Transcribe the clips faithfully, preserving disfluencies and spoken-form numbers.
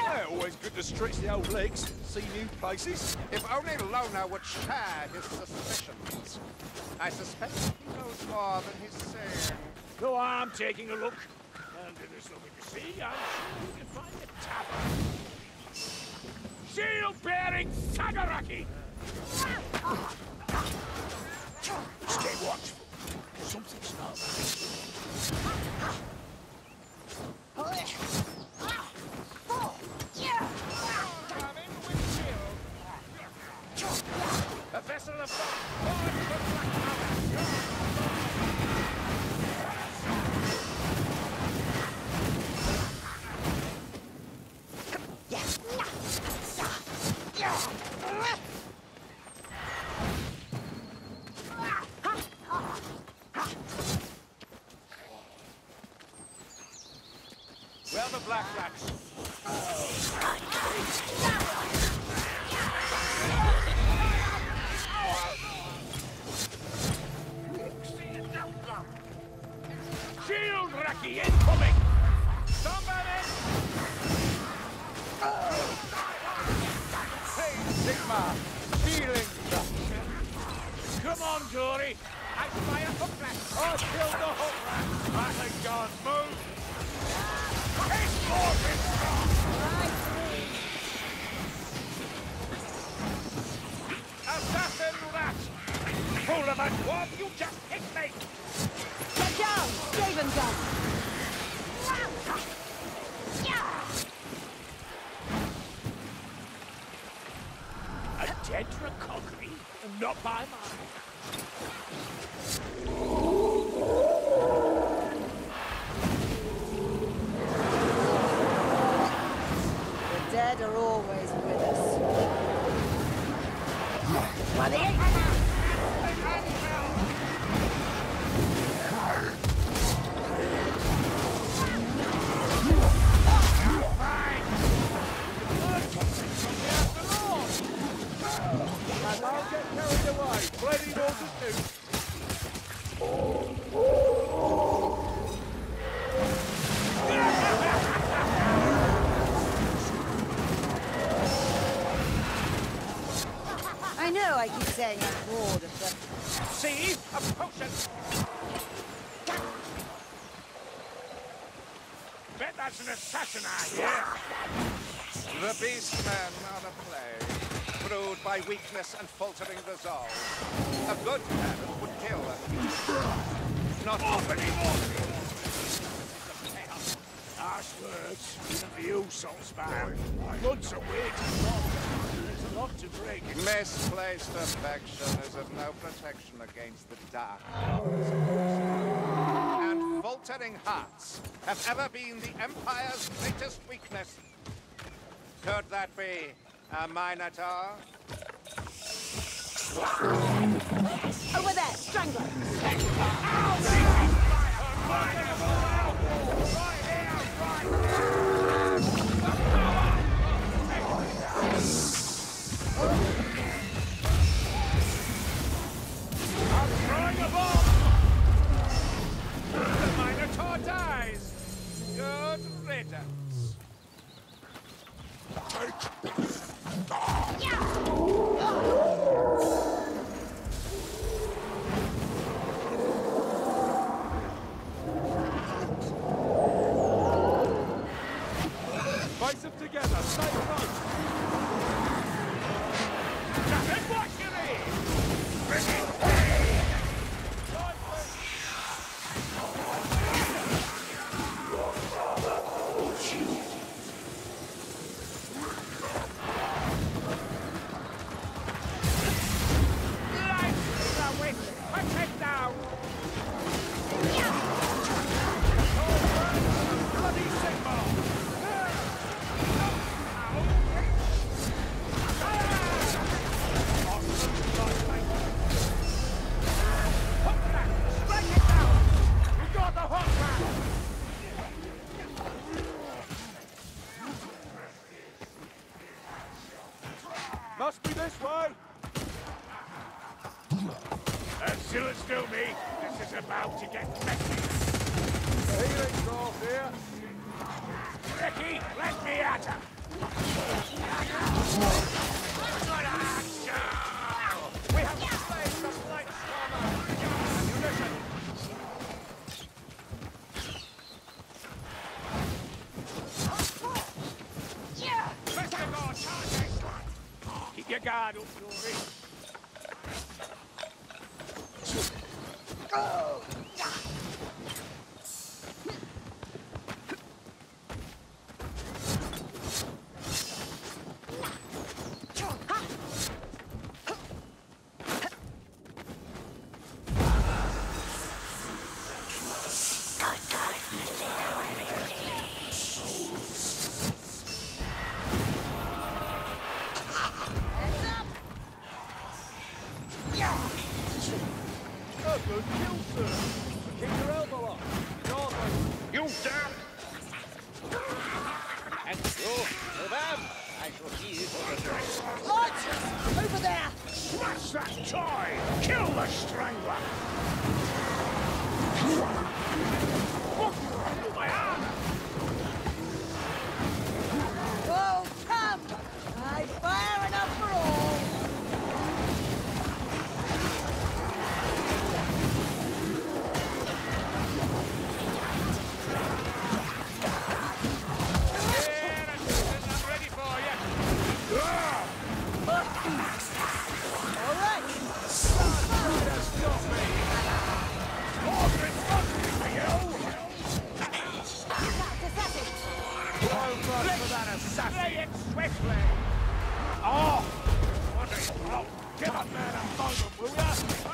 Yeah, always good to stretch the old legs, see new places. If only Lona would share his suspicions. I suspect he knows more than he's saying. No, I'm taking a look. And if there's nothing to see, I'm sure you can find a tavern. Shield-bearing Sagaraki! Stay watchful. Something smells. A vessel of Well, the black rats. Shield Raki incoming! Somebody! Hey, Sigmar! Feeling that. Come on, Dory! I fire hook rat! Oh, kill the hook rat! I think God, move! It's moving! Assassin rat! Fool of a dwarf, you just hit me! Get down! Raven gun! A dead recovery? Not by mine. The dead are always with us. By the eight! I'll get carried away. Bloody horses too. I know I keep saying I'm bored of the... See? A potion! Bet that's an assassin, I hear. The beastmen are a plague, brewed by weakness and faltering resolve. A good man would kill them. Not Opening more! Harsh words, even for you, Salzman. Blood's a way too long. There's a lot to break. Misplaced affection is of no protection against the dark. And faltering hearts have ever been the Empire's greatest weakness. Could that be a Minotaur? Over there, strangler! I'm throwing a bomb! The Minotaur dies! Good riddance. Face them together, stay close. Nothing what you need! Bring it! Must be this way. And still it's still me. This is about to get messy. Healing off here. Ricky, let me at her. We have slain the Blight Stormer! Ammunition! Keep your guard up, Rory. You damn! And you, move out! I shall see you for the dress. Archers! Over there! Smash that toy! Kill the strangler! Look! My arm! Oh, come! I fire enough for all! All right! Say it swiftly! Oh! What a blow! Give a man a moment, will ya?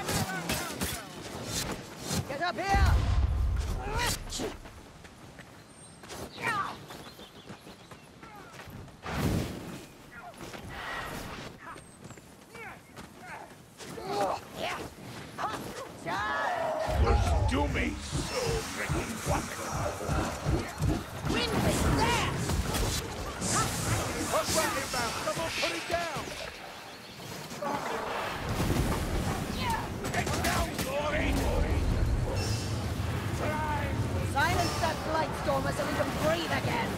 Get up here! Do me so freaking Wind is there! What's that about? Someone put it down! Get down, Glory! Try! Silence that blight stormer so we can breathe again!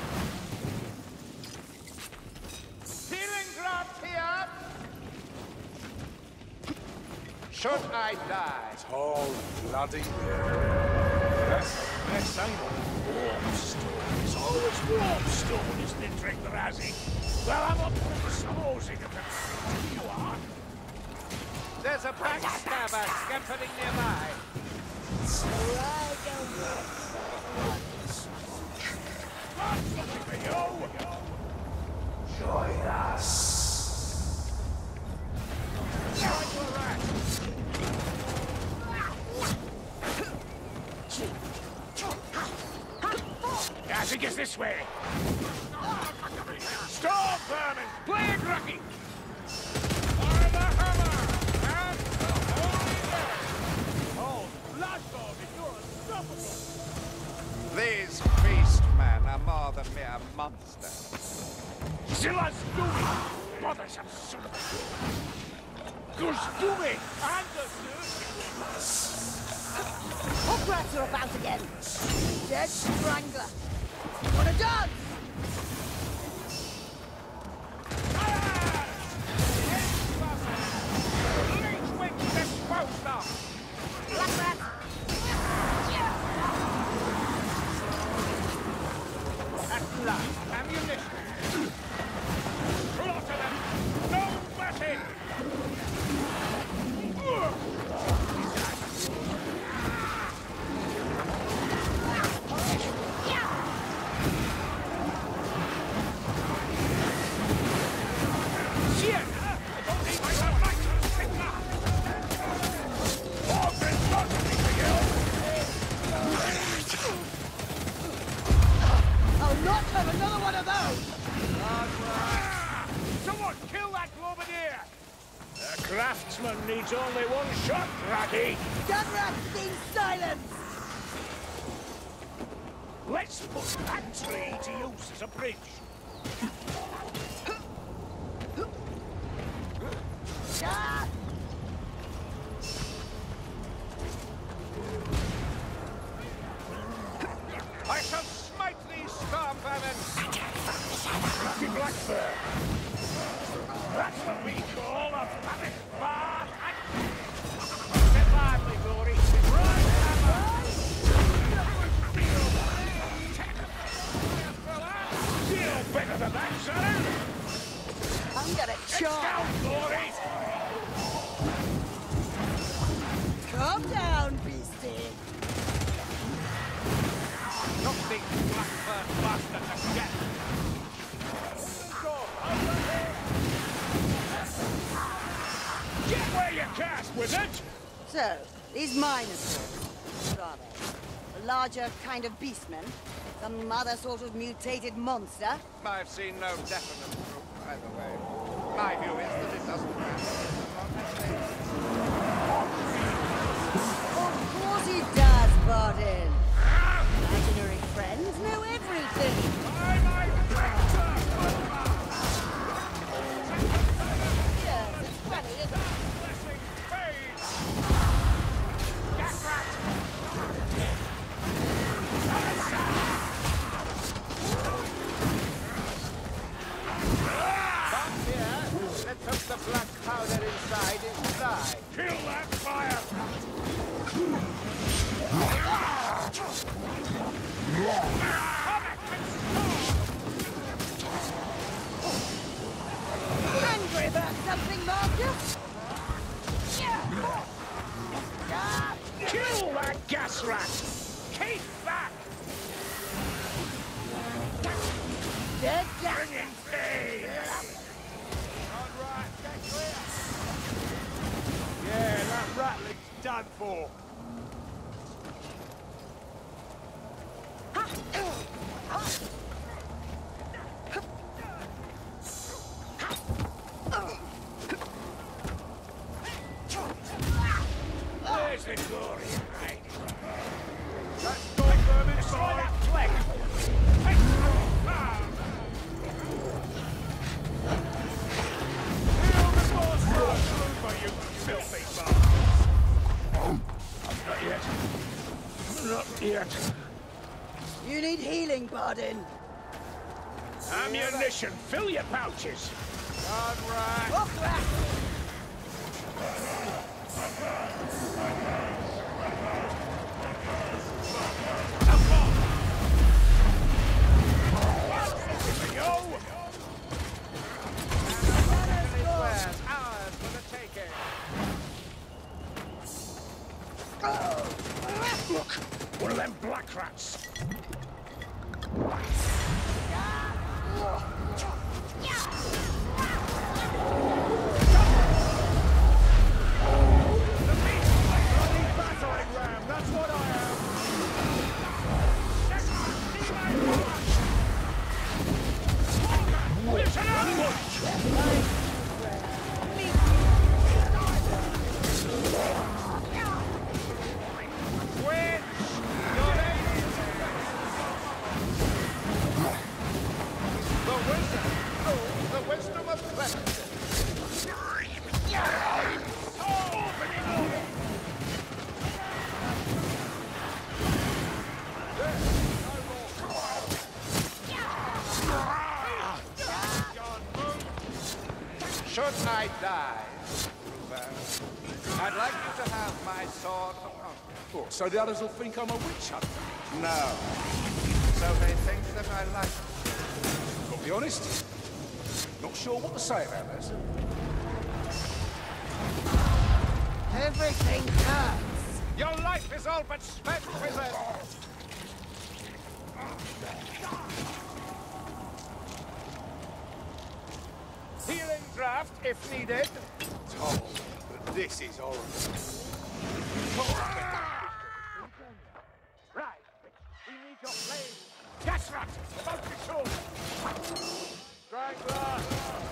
Healing draft here! Should I die? Oh, bloody yes, yes, ain't it? Warm stone. It's always warm stone, isn't it, Drink the Razzie? Well, I'm up for supposing it. You are. There's a backstabber scampering nearby. So I go Got something for you. Join us. Join your rat. I think it's this way. Storm vermin! Plague rocky! Fire the hammer! And the holy death! Oh, blood-body, you're unstoppable! These beast men are more than mere monsters. Zilla's doing! Bothersome son of a... Goose doing! And the dirty Hog rats are about again! Dead strangler! What a dance! Leech witch disposed of! Black rat! At last, ammunition! Slaughter them! No mercy! I'll not have another one of those! Someone kill that Globadier! The craftsman needs only one shot, Ratty! Gun rats need silence! Let's put that tree to use as a bridge. Ah! I shall smite these storm vermin! Better than that, son! I'm gonna Get charge. down, Glory! Calm down, beastie. Not big black-fur bastard again. Get where you cast, wizard! So, these minosaurs, what are they? A larger kind of beastman? Some other sort of mutated monster? I've seen no definite proof either way. My view is that it doesn't matter. Of course he does, Bardin. Imaginary friends know everything. Yes, it's funny, isn't it? Let's hope the black powder inside is dry. Kill that fire! Angry about something, Marcus? Kill that gas rat! Keep back! Dead down. Bringing pain! Yeah, that rattling's done for. Where's the glory? That's not Vermintide. Destroy that fleck! Hey! Ah! Heal the monster! Over, you filthy bastard! Not yet. Not yet. You need healing, Bardin. Ammunition, fill your pouches! All right. Off rack. Ours for the taking. Look, one of them black rats. Battering ram, that's what I am. It's an ambush! The wisdom. Oh, the wisdom of clemency. Should I die, Rupert, I'd like you to have my sword of honor. What, so the others will think I'm a witch hunter? No. So they think that I like it. Gotta be honest, not sure what to say about this. Everything hurts. Your life is all but spent, wizard! Healing draft, if needed. Tom, but this is horrible. Right, we need your flame. Gas rat, about to show. Strangler.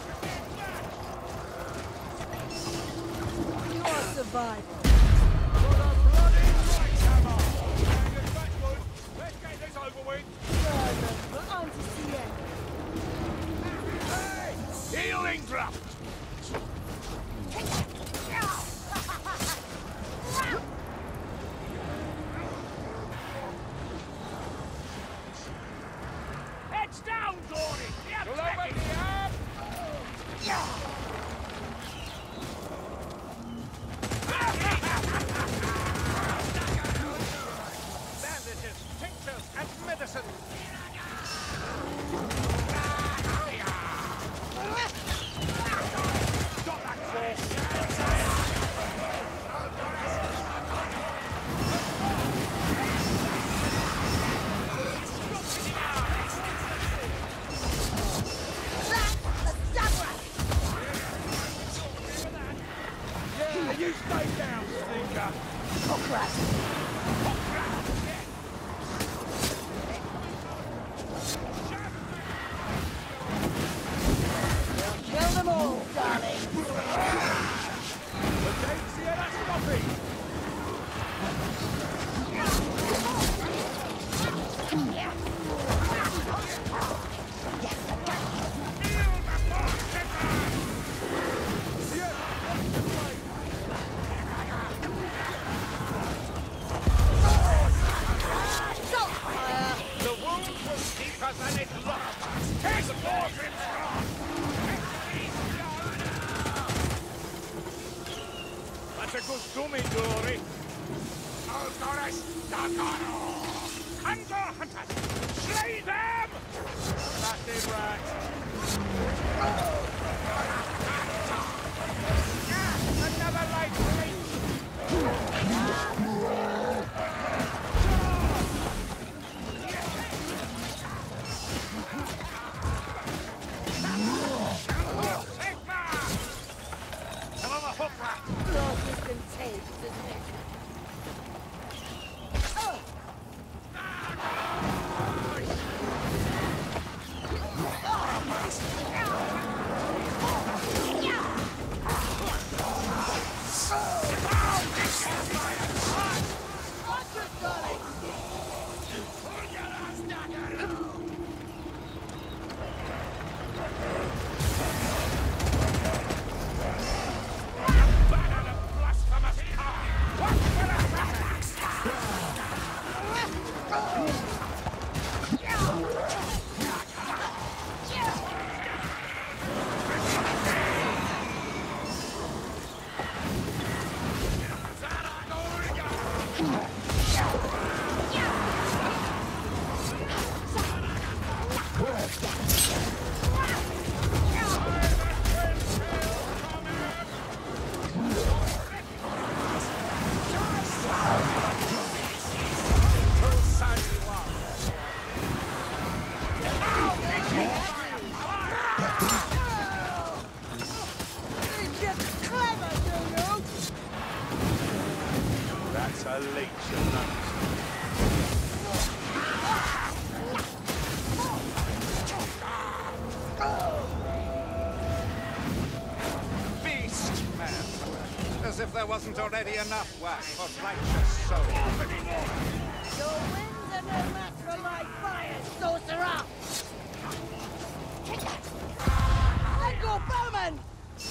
You are surviving. Got a bloody right hammer. Bring us backward. Let's get this over with. But on to see it. Healing draft! Heads down, Dory! The Lower the arm! Bandages, tinctures, and medicine! crap. We'll kill them all, darling. Okay, see how that's stopping. The wound was deeper than it looked. Take the more That's a good dummy, Dory. Outdoors, Dakaro! Hunter hunters! Slay them! That's it, right. Another light break! Sigmar! Another hook rat! Lord, this can take, isn't it? That's a leech of nuts. Beast man! As if there wasn't already enough work for righteous souls. Your winds are no match for my fire, sorcerer! Let go, Bowman!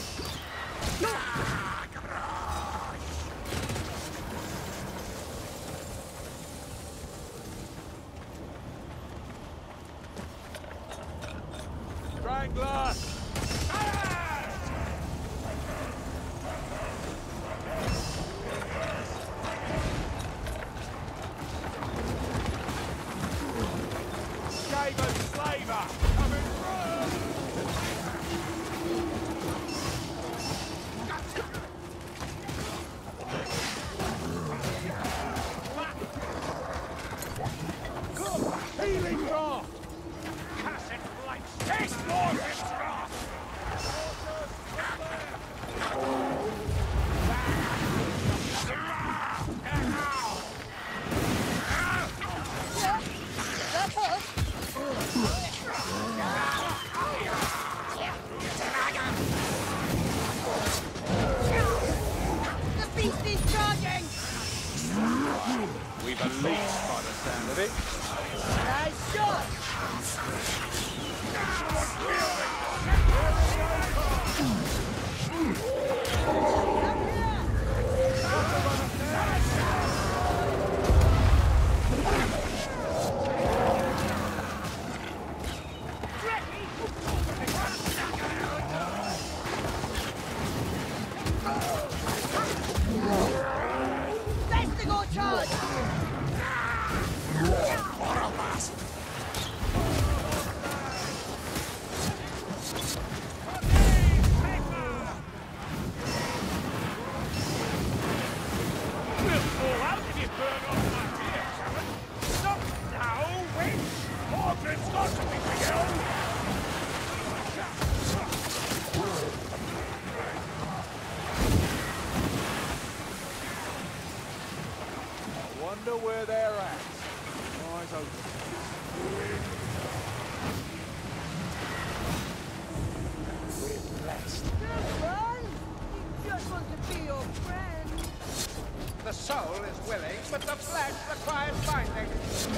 Strangler! Skaven slaver! Coming through! Healing draft! Cursed blight! Taste more of its wrath! That hurt! soul is willing, but the flesh requires binding.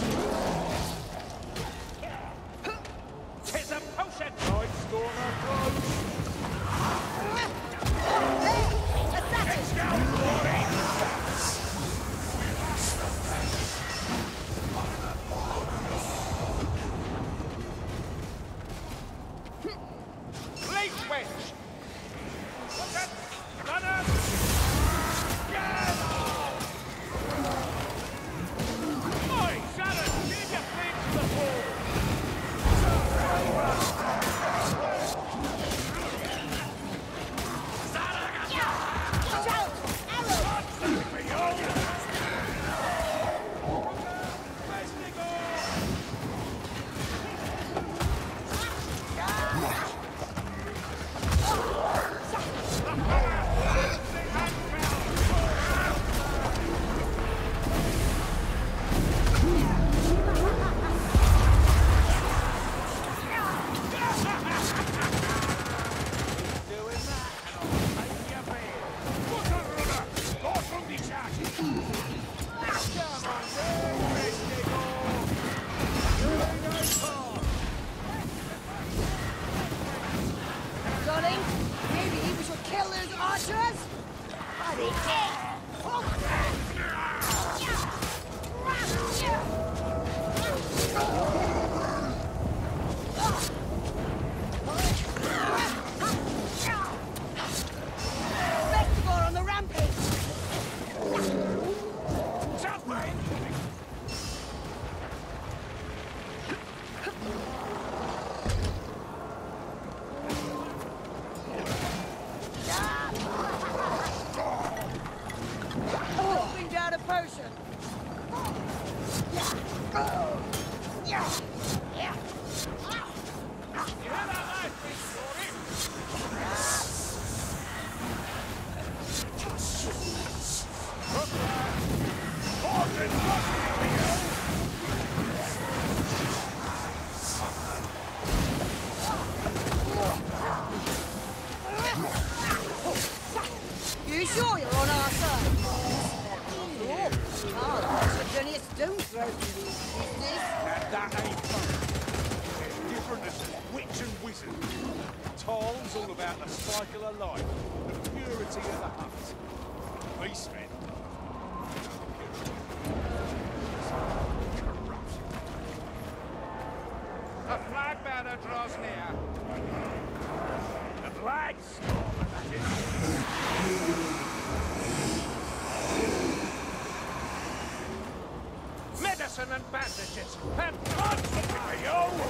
Tis a potion! Night stormer close! Hey! Assassin! Let's go, glory! Leaf witch! What's that? Gunner! Oi, Sharon! Give your fleet to the ball! Watch out! Arrow! Darling, maybe we should kill those archers? Buddy, Spectacle on the rampage! Open down a potion. You sure you're on our side? Oh, it's only a stone's throw from these business. And that ain't fun. It's different as witch and wizard. Tall's all about the cycle of life, the purity of the hunt. Beastmen. A flag bearer draws near. The flag's storm, that is. Medicine and bandages, and Blood for you!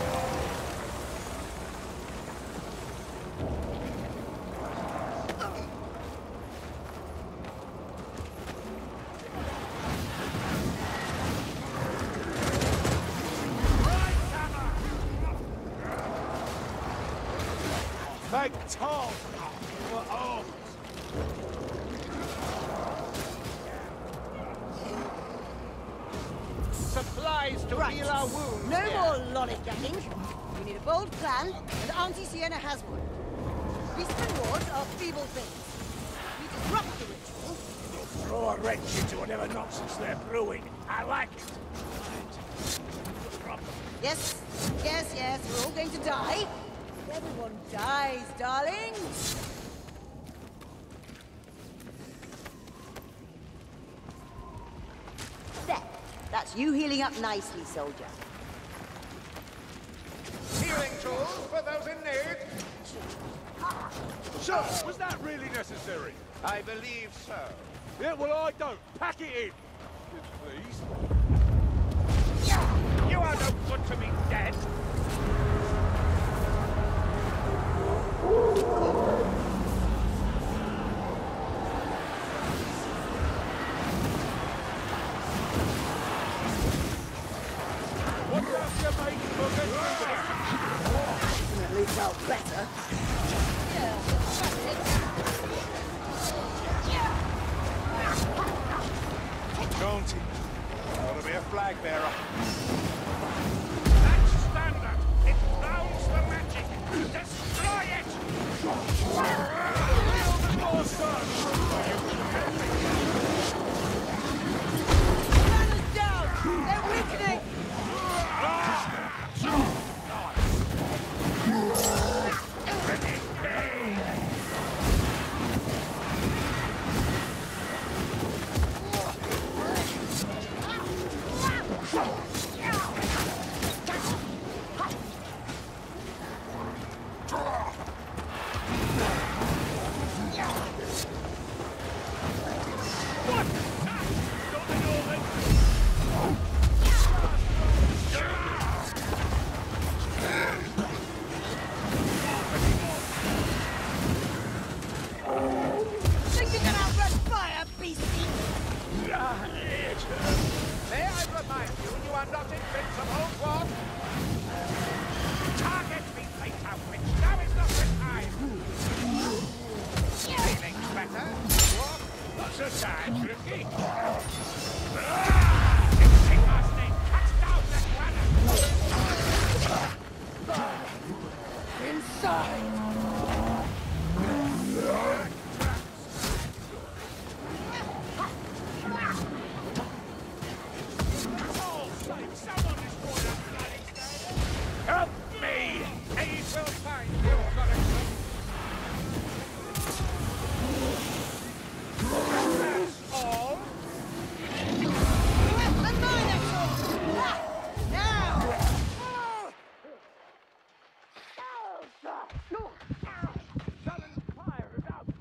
Make tall for arms. supplies to Right. heal our wounds. No here. more lollygagging. We need a bold plan, and Auntie Sienna has one. Beastmen wards are feeble things. We disrupt the ritual. Throw a wrench into whatever nonsense they're brewing. I like it. Yes, yes, yes, we're all going to die. Everyone dies, darling. There. That's you healing up nicely, soldier. Healing tools for those in need. So, was that really necessary? I believe so. Yeah, well, I don't. Pack it in. Please. You are no good to me, dead. What does your mate look At least I'll better. Don't he? Gotta be a flag bearer. That's standard. It grounds the magic. Destroy it! side! Oh, save someone destroy that bloody stand! Help me! He will find you, Correction. That's all. A Minotaur! Ah! Now! Sudden fire is out!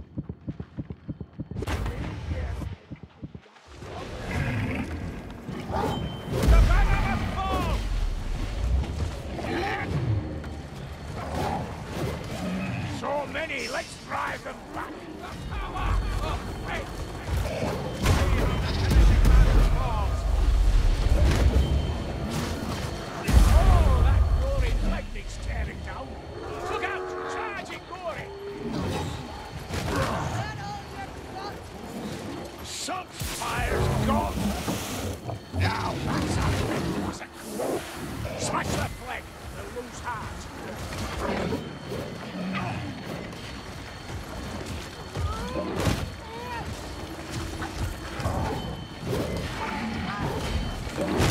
The banner must fall! So many, let's drive them back! Power! Oh, wait! See how the finishing banner falls! Oh, that gory lightning's tearing down! Look out! Charging gory! Some fire's gone! Now that's a music! Smash that flag! They'll lose heart! Fire!